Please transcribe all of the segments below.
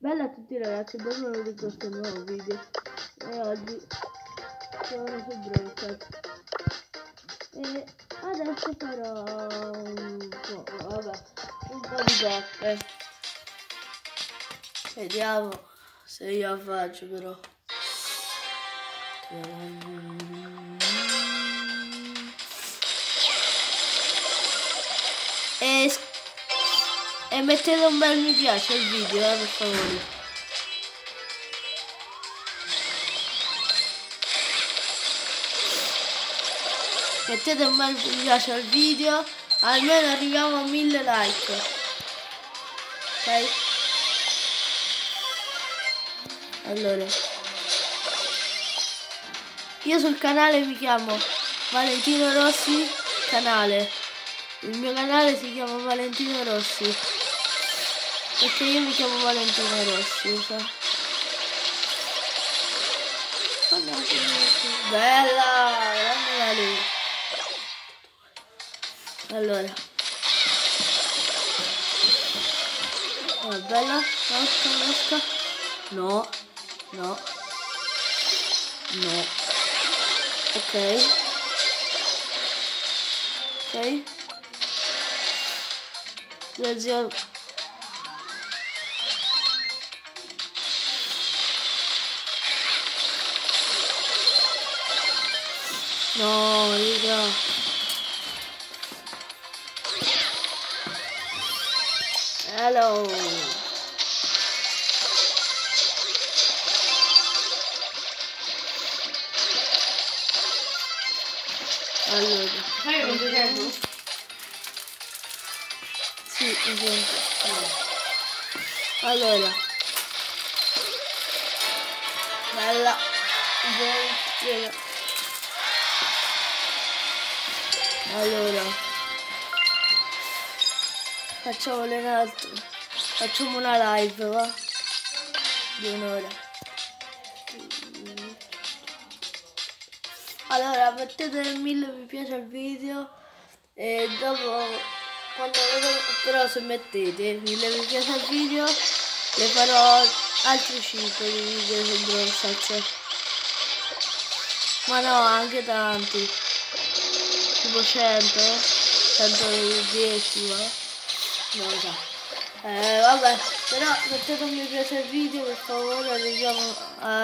Bella a tutti ragazzi, benvenuti in questo nuovo video. E oggi sono su Brawl. E adesso farò un po' di botte. Vediamo se io la faccio però. E mettete un bel mi piace al video, per favore. Mettete un bel mi piace al video, almeno arriviamo a 1000 like. Ok? Allora, io sul canale mi chiamo Valentino Rossi canale. Il mio canale si chiama Valentino Rossi. Perché io mi chiamo Valentino Rossi, so. Bella, guardala lì. Allora. Oh, bella, nasca. No. Ok. Zio. No, raga. Hello. Allora. Fai un tempo? Sì, esatto. Allora. Bella. Buona. Allora. Facciamo una live, va? Di un'ora. Allora, mettete 1000 mi piace al video e dopo, però se mettete 1000 mi piace al video, le farò altri 5 di video su Brawl Stars. Ma no, anche tanti. Tipo 100, 110, va? Non lo so. Vabbè, però mettete un mi piace al video, per favore, arriviamo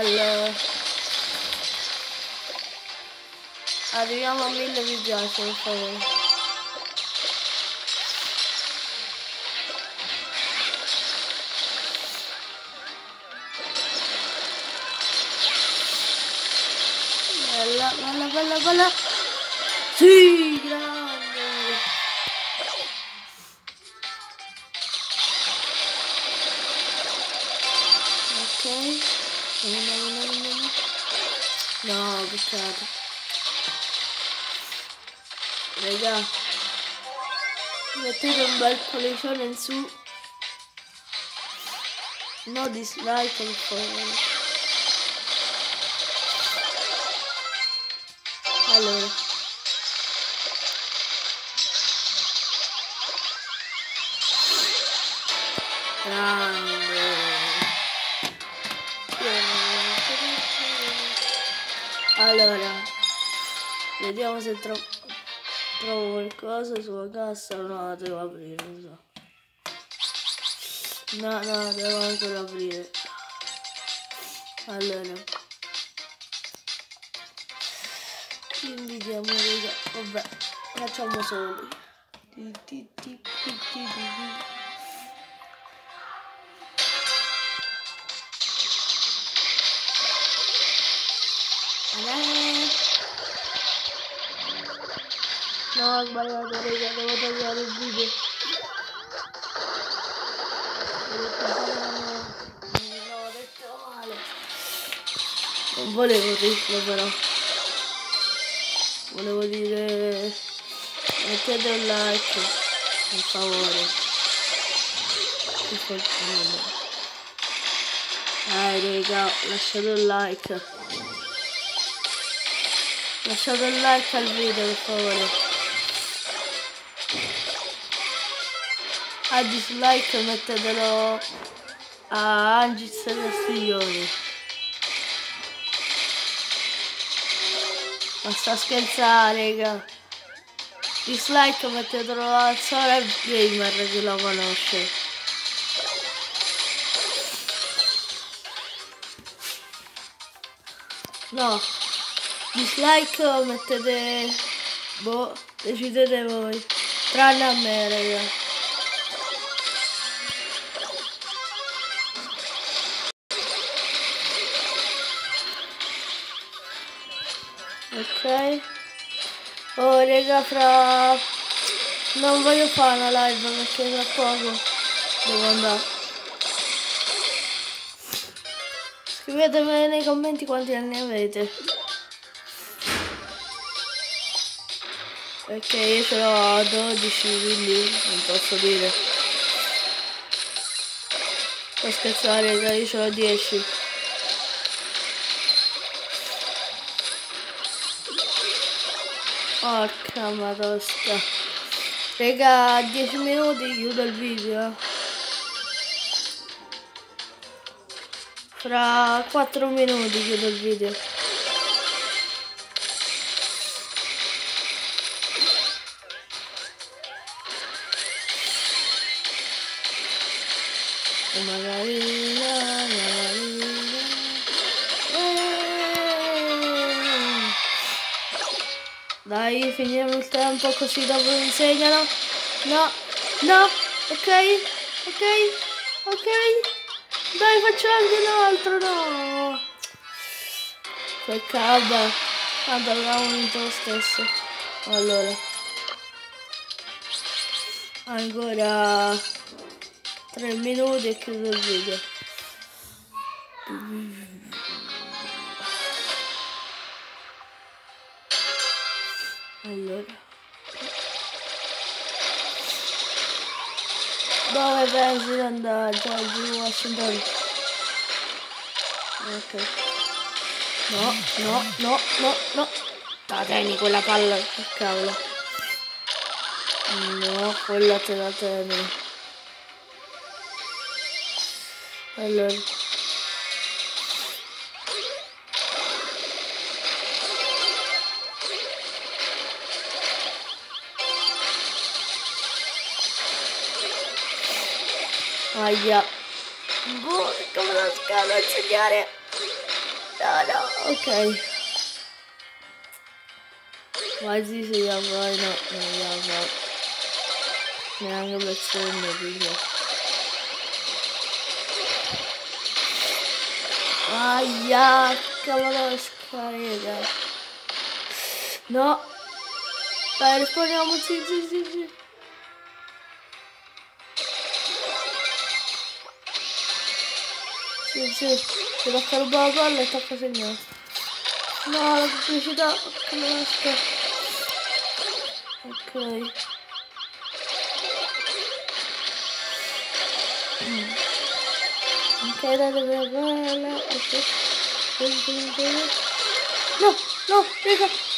a 1000 mi piace, per favore. Bella. Sì, grande. Ok. No, peccato. Raga, mettete un bel pollicione in su. No dislike, per favore. Allora. Grande. Allora, vediamo se trovo qualcosa sulla cassa. No, la devo aprire, non so. No, devo ancora aprire. Allora, quindi diamo, raga, vabbè, facciamo soli. No, ho sbagliato, raga, devo tagliare il video. No, ho detto male. Non volevo dirlo però. Volevo dire mettete un like, per favore. Per fortuna. Raga, lasciate un like. Lasciate un like al video, per favore. A dislike mettetelo a Angis Castiglioni. Ma sta scherzando, raga. Dislike mettetelo al Sora Gamer che lo conosce. No, dislike mettete, boh, decidete voi, tranne a me, raga. Ok. Oh raga, non voglio fare una live perché tra poco devo andare. Scrivetemi nei commenti quanti anni avete. Perché io ce l'ho 12, quindi non posso dire. Sto scherzando, raga, io ce l'ho 10. Porca madosca. Raga, 10 minuti chiudo il video. Fra 4 minuti chiudo il video. Dai, finiamo il tempo così dopo mi insegnano. No, no, ok, ok, ok. Dai, faccio anche un altro, no. Peccato. Tanto avevamo vinto lo stesso. Allora. Ancora 3 minuti e chiudo il video. Allora. Dove pensi di andare? George Washington. Ok. No, no, no, no, no. La tieni quella palla. Che cavolo. No, quella te la tieni. Allora. Aia. Boh, come la scala a insegnare. No, no, ok. Vai sì, si la fai, no, non la fa. Neanche per segno, figlio. Aia, cavolo, scarica. No. Dai, rispondiamo, sì, sì, sì, sì. Sì, sì, si tocca rubare la palla e tocca segnare. No, la pubblicità, come la sto? Ok. Ok, date per la palla. Ok. No, no, raga.